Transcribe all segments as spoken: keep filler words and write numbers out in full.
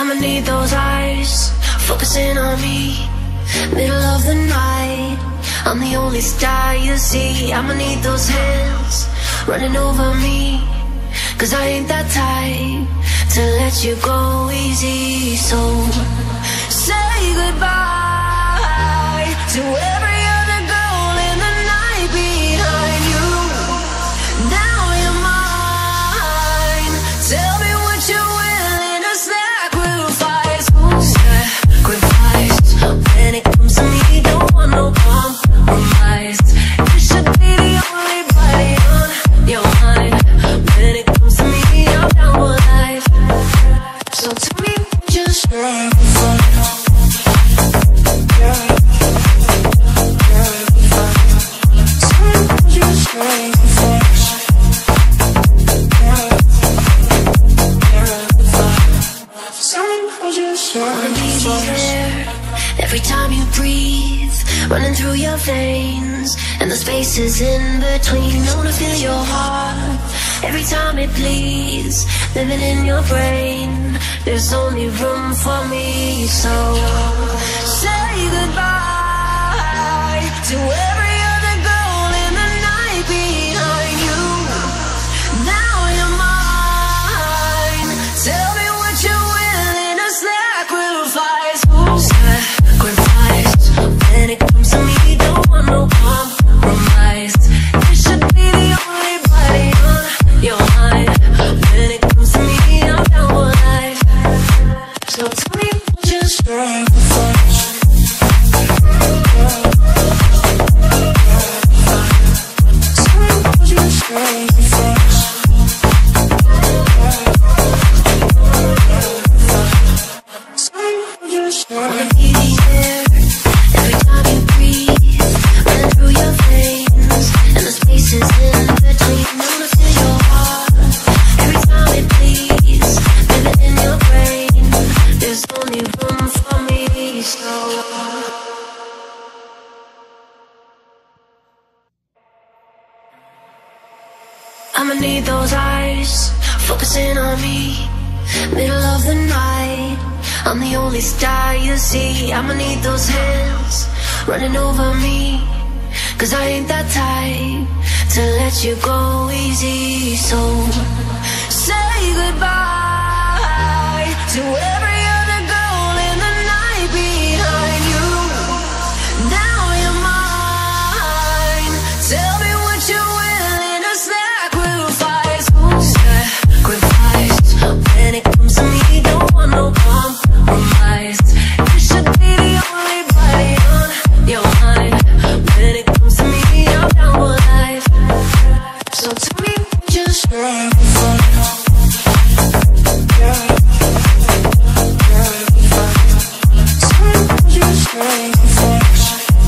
I'ma need those eyes focusing on me. Middle of the night, I'm the only star you see. I'ma need those hands running over me, cause I ain't that type to let you go easy. So say goodbye to every other girl in the night behind you. Now you're mine. Tell me what you're willing to sacrifice. Sacrifice. When it comes to me, don't want no compromise. You should be the only body on your mind. When it comes to me, I'm down for life. So tell me what you're sacrifice. Every time you breathe, running through your veins, and the spaces in between. I wanna feel your heart every time it bleeds, living in your brain. There's only room for me, so say goodbye to every other girl in the night behind you. Now you're mine. Tell me what you're willing to sacrifice. Sacrifice. When it comes to me, don't want no compromise. You should be the only body on your mind. When it comes to me, I'm down for life. So tell me what you're sacrifice. Tell me what you're sacrifice. Tell me what you're sacrifice. Every time you breathe, running through your veins, and the spaces in between. I wanna feel your heart every time it bleeds, living in your brain. There's only room for me, so I'ma need those eyes focusing on me. Middle of the night, I'm the only star you see. I'ma need those hands running over me, cause I ain't that type to let you go easy. So say goodbye to every other girl in the night behind you. Now you're mine. Tell me what you're willing to sacrifice. Sacrifice. When it comes to me, don't want no compromise. You should be the only body on your mind. When it comes to me, I'm down for life. So tell me what you're sacrifice. Tell me what you're sacrifice.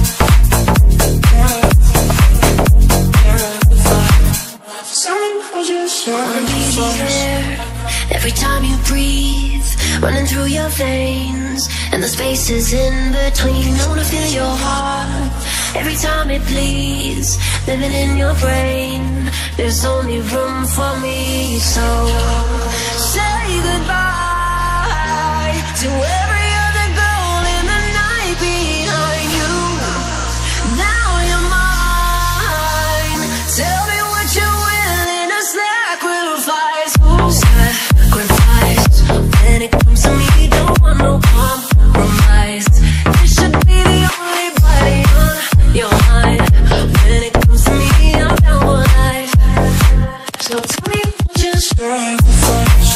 Tell me what you're sacrifice. Every time you breathe, running through your veins, and the spaces in between. I wanna feel your heart every time it bleeds, living in your brain. There's only room for me, so say goodbye to every other girl in the night behind you. Now you're mine. Tell me what you're willing to sacrifice. Sacrifice. When it comes to me, don't want no compromise. You should be the only body on your mind. When it comes to me, I'm down for life. So tell me what you're sacrifice.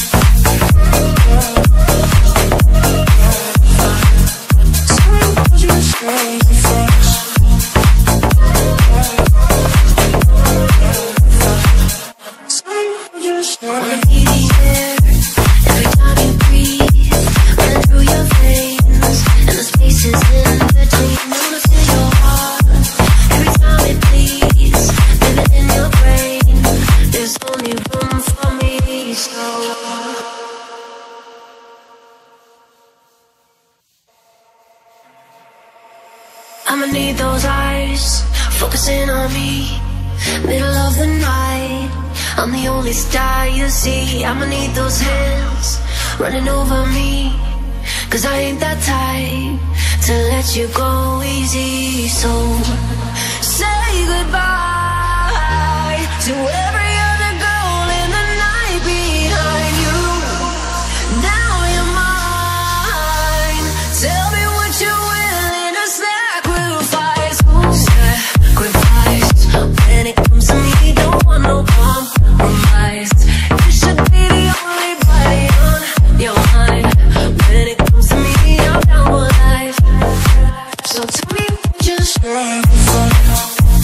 Tell me what you're sacrifice. Tell me what you're sacrifice. Every time you breathe, running through your veins, and the spaces in between. I wanna feel your heart every time it bleeds, living in your brain. There's only room for me, so I'ma need those eyes focusing on me. Middle of the night, I'm the only star you see. I'ma need those hands running over me. Cause I ain't that type to let you go easy. So say goodbye to every other girl in the night behind you. Now you're mine. Tell me what you're willing to sacrifice. Sacrifice. When it comes to me, don't want no compromise. You should be the only body on your mind. When it comes to me, I'm down for life. So tell me what you're sacrifice.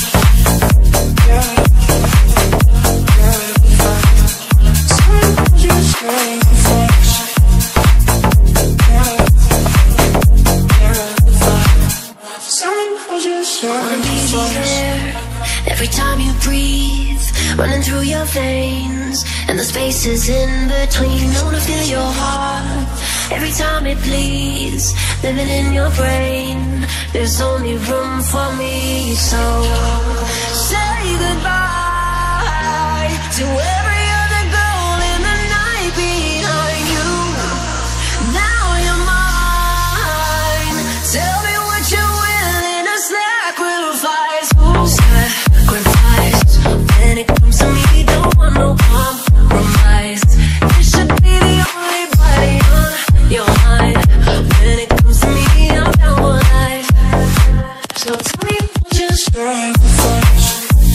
Every time you breathe, running through your veins, and the spaces in between. I wanna feel your heart every time it bleeds, living in your brain. There's only room for me, so say goodbye to every other girl in the night behind you. Now you're mine. Tell me what you're willing to sacrifice. Sacrifice. When it comes to me, don't want no compromise. You should be the only body on your mind. When it comes to me, I'm down for life. So tell me what you're sacrifice.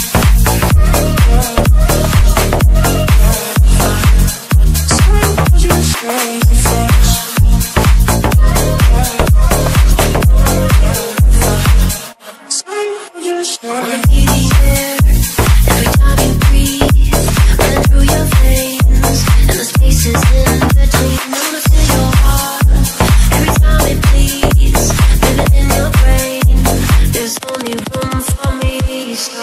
Tell me what you're sacrifice. Tell me what you're sacrifice. Every time you breathe, running through your veins, and the spaces in between. I wanna feel your heart every time it bleeds, living in your brain. There's only room for me, so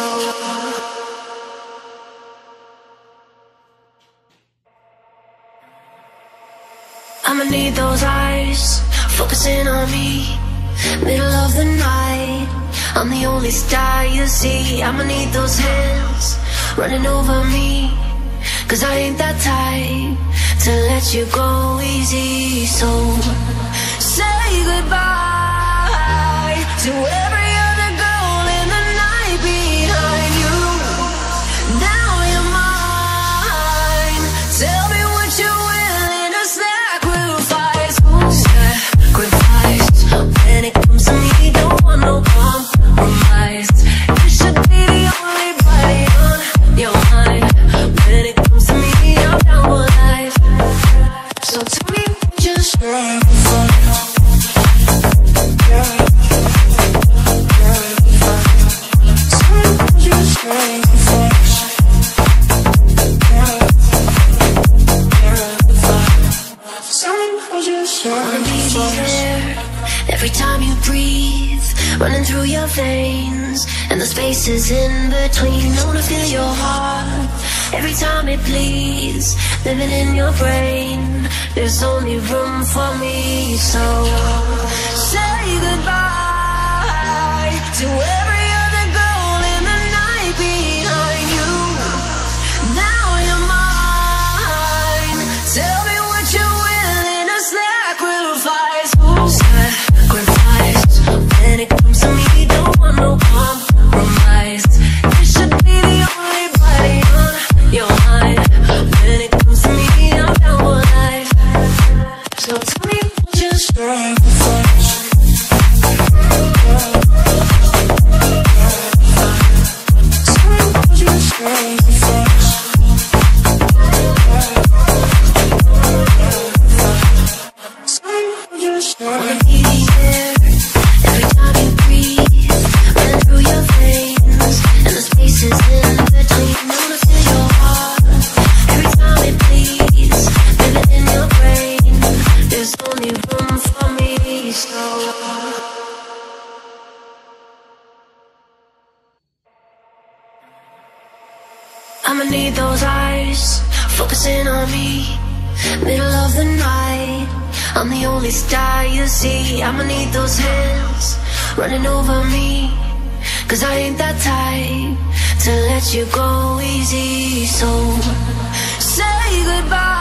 I'ma need those eyes focusing on me. Middle of the night, I'm the only star you see. I'ma need those hands running over me. Cause I ain't that type to let you go easy. So say goodbye to every other girl in the night behind you. Now you're mine. Tell me what you're willing to sacrifice. Sacrifice. When it comes to me, don't want no compromise. You should be the only body on your mind. When it comes to me, I'm down for life. So tell me what you're sacrifice. Tell me what you're sacrifice. Tell me what you're sacrifice. Every time you breathe, running through your veins, and the spaces in between. I wanna feel your heart every time it bleeds, living in your brain. There's only room for me, so say goodbye to every other girl in the night behind you. Now you're mine. Tell me what you're willing to sacrifice. Sacrifice. When it comes to me, don't want no compromise. You should be the only body on your mind. When it comes to me, I'm down for life. So tell me what you're sacrifice. Tell me what you're sacrifice. Tell me what you're sacrifice. Every time you breathe, running through your veins, and the spaces in between. I wanna feel your heart every time it bleeds, living in your brain. There's only room for me, so I'ma need those eyes focusing on me. Middle of the night, I'm the only star you see. I'ma need those hands running over me. Cause I ain't that type to let you go easy. So say goodbye